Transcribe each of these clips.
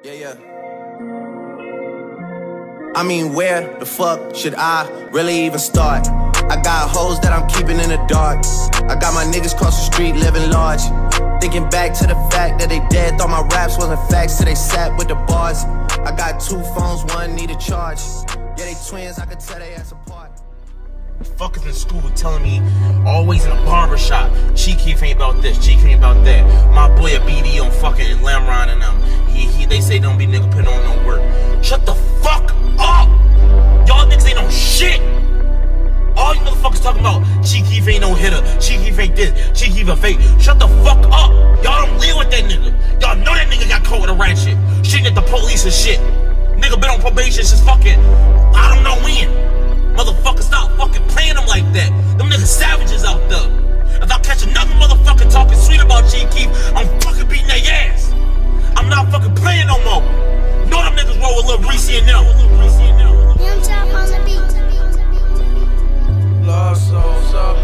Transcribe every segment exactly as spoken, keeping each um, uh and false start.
Yeah, yeah. I mean, where the fuck should I really even start? I got hoes that I'm keeping in the dark. I got my niggas cross the street living large. Thinking back to the fact that they dead, thought my raps wasn't facts till they sat with the bars. I got two phones, one need a charge. Yeah, they twins, I could tell they ass apart. Fuckers in school telling me always in a barber shop, Keef ain't about this, Keef ain't about that. My boy a B D on fucking Lamron and them. He, he, they say don't be nigga putting on no work. Shut the fuck up! Y'all niggas ain't no shit! All you motherfuckers talking about, Keef ain't no hitter, Keef ain't this, Keef a fake. Shut the fuck up! Y'all don't live with that nigga. Y'all know that nigga got caught with a ratchet, shooting at the police and shit. Nigga been on probation since fucking, I don't know when. Motherfucker, stop fucking playing them like that. Them niggas savages out there. If I catch another motherfucker talking sweet about Keef, I'm fucking beating their ass. I'm not fucking playing no more. Know them niggas roll with Lil Reese and them. Young Chop on the beat. Love Sosa.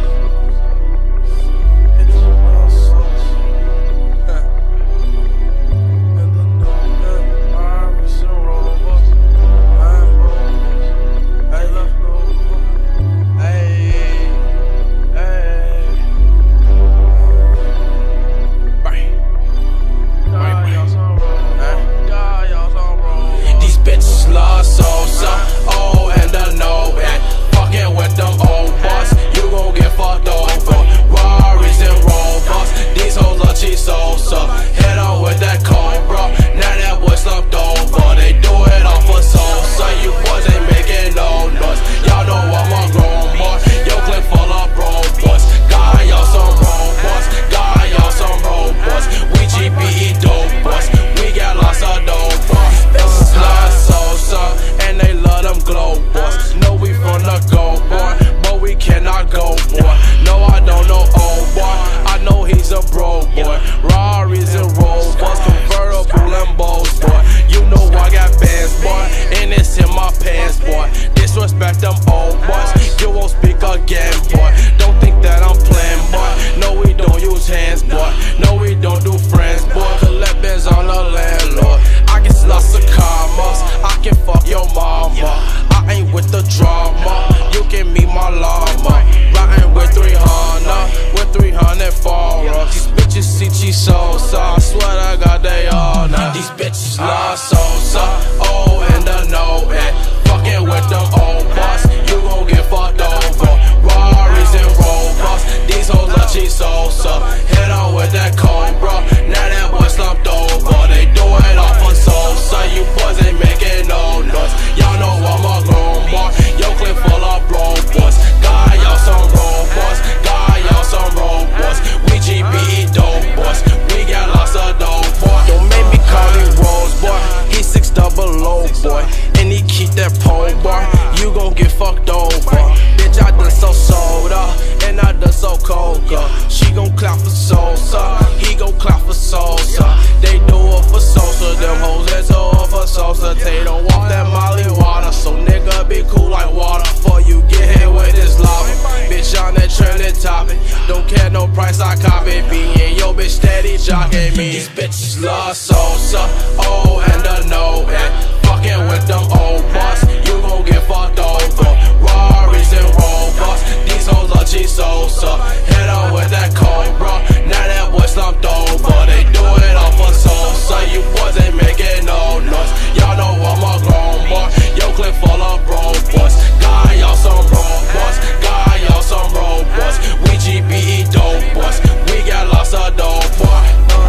Sosa, head on with that cobra. Now that boy slumped over. They do it all for Sosa. You boys ain't making no noise. Y'all know I'm a grown boy. Yo, clip full of bro boys. Got y'all some robots. Got y'all some robots. We G B E dope boys. We got lots of dope boys. Love Sosa, and they love them glow boys. Know we from the go boy, but we cannot go boy. No, I don't know old boy. I know he's a bro boy. Rarries and Rovers, convertible Lambos, boy. You know I got bands, boy, and it's in my pants, boy. Disrespect them old boys, you won't speak again, boy. Don't think that I'm playing, boy. No, we don't use hands, boy. No, we don't do friends, boy. Collect bins on the landlord. I get lots of commas, I can fuck your mama. I ain't with the drama, you can meet my llama. Riding with three hundred, with three hundred for us. These bitches see G Sosa, I swear I got they all now. These bitches love Sosa, oh and the no and fucking with them old boss, you gon' get fucked over. Rarries and Rovers, these hoes love G Sosa. Head on with that cobra, now that boy slumped over. They do it all for Sosa, you boys ain't making no noise. Y'all know I'm a grown boy, yo clip full of bro boys. Got y'all some robots, got y'all some robots. We G B E dope boys, we got lots of dope boy. Don't make me call him Rose boy, he six double low boy, and he keep that pole bar. You gon' get fucked over. Bitch, I done so soda, and I done so coca. She gon' clap for Sosa, he gon' clap for Sosa. They do it for Sosa, them hoes that do it for Sosa. They don't want that Molly water, so nigga be cool like water. Before you get hit with this lava, bitch on that trending topic. Don't care no price, I copy. Being yo bitch steady jocking me. These bitches love Sosa, oh and the no and fucking with them old boss, you gon' get fucked over. Rarries and Rovers, these hoes are G Sosa. Head on with that cobra, now that boy slumped over. They do it all for Sosa, you boys ain't making no noise. Y'all know I'm a grown boy, yo clip full of bro boys. Got y'all some robots, got y'all some robots. We G B E dope boys, we got lots of dope boys.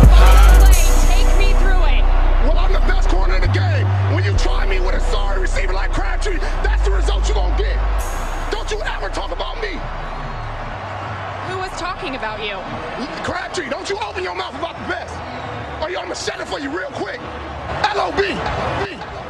Take me through it. Well, I'm the best corner in the game. When you try me with a sorry receiver like Crabtree, that's the result you gon' get. Don't you ever talk about me. Who was talking about you? Crabtree, don't you open your mouth about the best. Or yo, I'ma shut it for you real quick. L O B